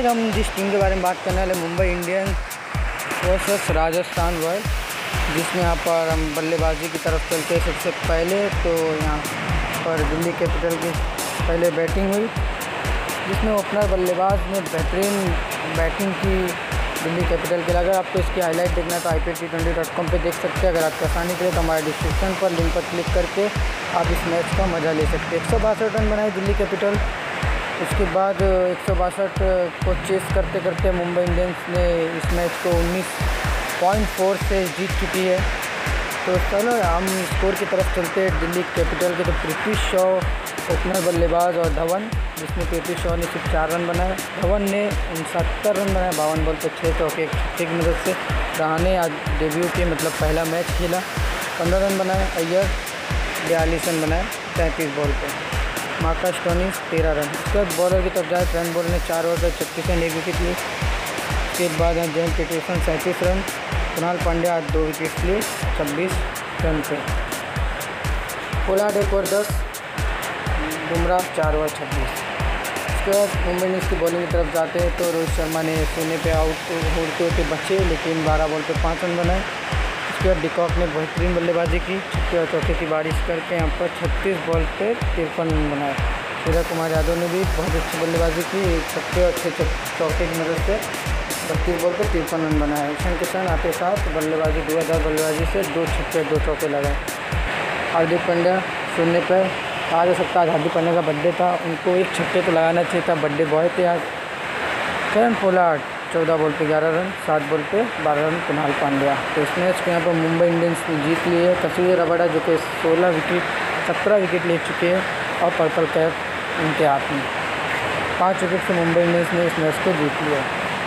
Guys हम जिस team के बारे में बात करने वाले Mumbai Indians versus Rajasthan Royals, जिसमें यहाँ पर हम बल्लेबाजी की तरफ चलते हैं। सबसे पहले तो यहाँ पर दिल्ली कैपिटल की पहले बैटिंग हुई, जिसमें ओपनर बल्लेबाज ने बेहतरीन बैटिंग की दिल्ली कैपिटल के लिए। अगर आपको इसकी हाईलाइट देखना है तो IPL-T20.com पे देख सकते हैं। अगर आपको आसानी के लिए तो हमारे डिस्क्रिप्शन पर लिंक पर क्लिक करके आप इस मैच का मज़ा ले सकते हैं। 162 रन बनाए दिल्ली कैपिटल। उसके बाद 162 को चेस करते करते मुंबई इंडियंस ने इस मैच को 19.4 से जीत चुकी है। तो चलो हम स्कोर की तरफ चलते हैं दिल्ली कैपिटल के। तो पृथ्वी शॉ ओपनर बल्लेबाज और धवन, जिसमें पृथ्वी शॉ ने सिर्फ 4 रन बनाए। धवन ने 69 रन बनाए 52 बॉल पर 6 चौके की मदद से। रहाणे आज डेब्यू के मतलब पहला मैच खेला, 15 रन बनाए। अय्यर 42 रन बनाए 33 बॉल पर। Marcus Stoinis 13 run. उसके बाद बॉलर की तरफ जाए, ट्रेंट बोल्ट ने 4 ओवर पर 36 रन 1 विकेट लिए। उसके बाद James Peterson 37 run. Kunal Pandya आज 2 विकेट लिए 26 रन पे। Pollard 1 over 10, Bumrah 4 over 26। उसके बाद मुंबई इंडियंस की बॉलिंग की तरफ जाते हैं तो रोहित शर्मा ने शून्य पे आउट होते होते बचे, लेकिन 12 बॉल पे 5 रन बनाए। उसके बाद डिकॉक ने बेहतरीन बल्लेबाजी की, छक्के और चौके की बारिश करके यहाँ पर 36 बॉल पे 53 रन बनाए। सूर्य कुमार यादव ने भी बहुत अच्छी बल्लेबाजी की, छक्के और 6 चौके की मदद से 32 बॉल पे 53 रन बनाए। ईशान किशन आते साथ बल्लेबाजी 2000 बल्लेबाजी से 2 छक्के 2 चौके लगाए। हार्दिक पांड्या शून्य पर। आज हो सकता है हार्दिक पांड्या का बर्थडे था, उनको एक छक्के तो लगाना चाहिए था, बर्थडे बॉय थे आज। कैन पोलार्ड 14 बॉल पे 11 रन, 7 बॉल पे 12 रन कुणाल पांड्या। तो इस मैच को यहाँ पर मुंबई इंडियंस ने जीत ली है। कसूरी रबाडा जो कि 17 विकेट ले चुके हैं और पर्पल कैप उनके हाथ में। 5 विकेट से मुंबई इंडियंस ने इस मैच को जीत लिया।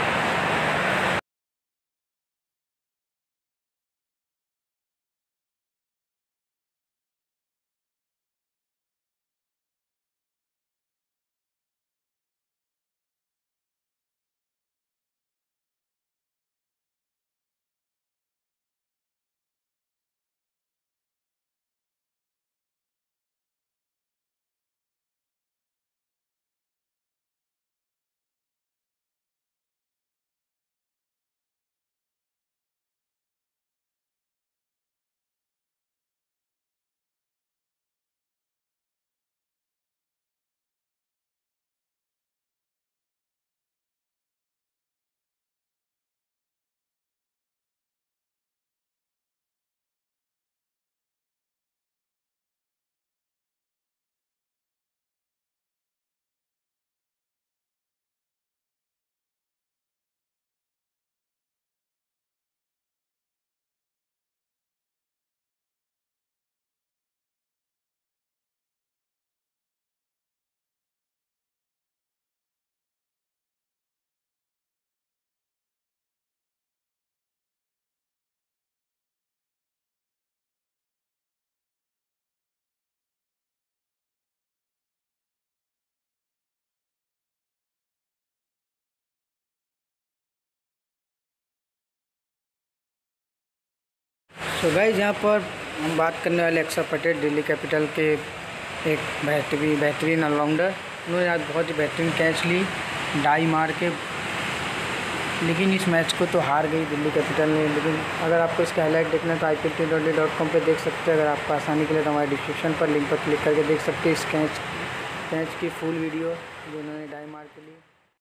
तो गाइस यहाँ पर हम बात करने वाले अक्षर पटेल, दिल्ली कैपिटल के एक बेहतरीन ऑलराउंडर। उन्होंने आज बहुत ही बेहतरीन कैच ली डाई मार के, लेकिन इस मैच को तो हार गई दिल्ली कैपिटल ने। लेकिन अगर आपको इसका हाईलाइट देखना है तो IPL-T20.com पे देख सकते हैं। अगर आपको आसानी के लिए तो हमारे डिस्क्रिप्शन पर लिंक पर क्लिक करके देख सकते हैं इस कैच की फुल वीडियो जो उन्होंने डाई मार के ली।